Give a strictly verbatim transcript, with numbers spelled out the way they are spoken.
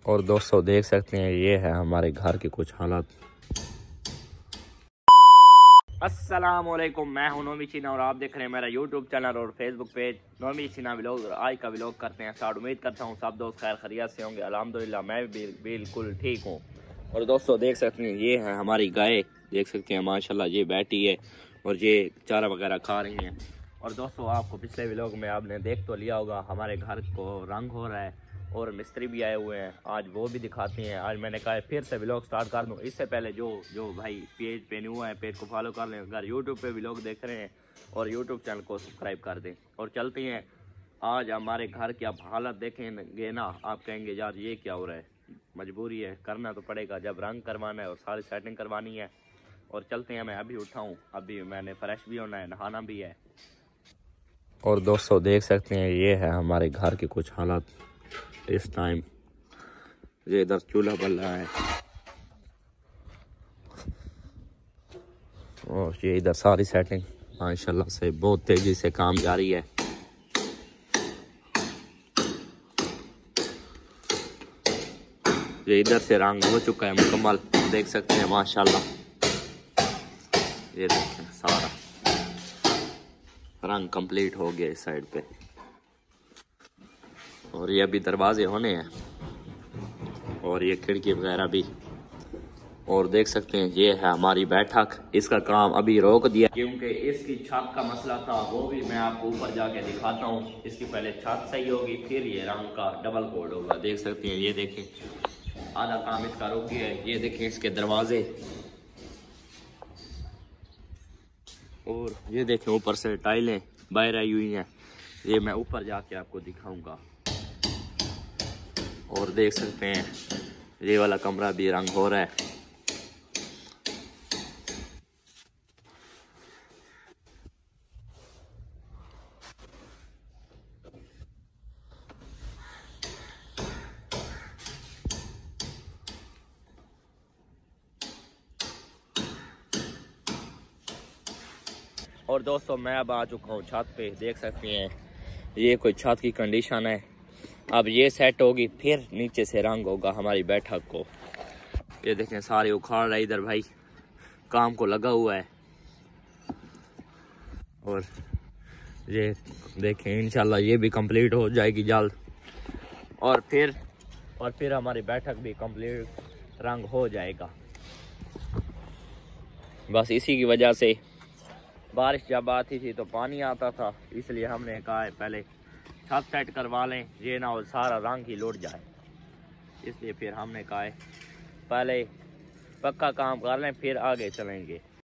और दोस्तों देख सकते हैं ये है हमारे घर के कुछ हालात। अस्सलाम वालेकुम, मैं हूं नोमी चीना और आप देख रहे हैं मेरा यूट्यूब चैनल और Facebook page Nomi Cheena vlog. और आज का व्लॉग करते हैं स्टार्ट। उम्मीद करता हूं सब दोस्त खैर खैरियत से होंगे। अल्हम्दुलिल्लाह मैं भी बिल्कुल ठीक हूं। और दोस्तों देख सकते हैं ये है हमारी गाय, देख सकते हैं माशाल्लाह ये बैठी है और ये चारा वगैरह खा रही हैं। और दोस्तों आपको पिछले व्लॉग में आपने देख तो लिया होगा, हमारे घर को रंग हो रहा है और मिस्त्री भी आए हुए हैं, आज वो भी दिखाते हैं। आज मैंने कहा फिर से व्लॉग स्टार्ट कर दूं। इससे पहले जो जो भाई पेज पे न्यू है पेज को फॉलो कर लें, अगर यूट्यूब पे व्लॉग देख रहे हैं और यूट्यूब चैनल को सब्सक्राइब कर दें। और चलते हैं आज हमारे घर की आप हालत देखेंगे ना, आप कहेंगे यार ये क्या हो रहा है। मजबूरी है, करना तो पड़ेगा जब रंग करवाना है और सारी सेटिंग करवानी है। और चलते हैं, मैं अभी उठाऊँ, अभी मैंने फ्रेश भी होना है, नहाना भी है। और दोस्तों देख सकते हैं ये है हमारे घर के कुछ हालात इस टाइम। ये इधर चूल्हा बल रहा है और ये इधर सारी सेटिंग माशाल्लाह से बहुत तेजी से काम जारी है। ये इधर से रंग हो चुका है मुकम्मल, देख सकते हैं माशाल्लाह। ये देखें सारा रंग कंप्लीट हो गया इस साइड पे। और ये अभी दरवाजे होने हैं और ये खिड़की वगैरह भी। और देख सकते हैं ये है हमारी बैठक, इसका काम अभी रोक दिया क्योंकि इसकी छत का मसला था, वो भी मैं आपको ऊपर जाके दिखाता हूँ। इसकी पहले छत सही होगी फिर ये रंग का डबल कोड होगा। देख सकते हैं ये देखें आधा काम इसका रुक गया है। ये देखें इसके दरवाजे और ये देखें ऊपर से टाइलें बाहर आई हुई हैं। ये मैं ऊपर जाके आपको दिखाऊंगा। और देख सकते हैं ये वाला कमरा भी रंग हो रहा है। और दोस्तों मैं अब आ चुका हूँ छत पे, देख सकते हैं ये कोई छत की कंडीशन है। अब ये सेट होगी फिर नीचे से रंग होगा हमारी बैठक को। ये देखें सारे उखाड़ रहा है, इधर भाई काम को लगा हुआ है। और ये देखें इंशाल्लाह ये भी कंप्लीट हो जाएगी जल्द और फिर और फिर हमारी बैठक भी कंप्लीट रंग हो जाएगा। बस इसी की वजह से बारिश जब आती थी तो पानी आता था, इसलिए हमने कहा है पहले छत सेट करवा लें, ये ना हो सारा रंग ही लौट जाए। इसलिए फिर हमने कहा है पहले पक्का काम कर लें फिर आगे चलेंगे।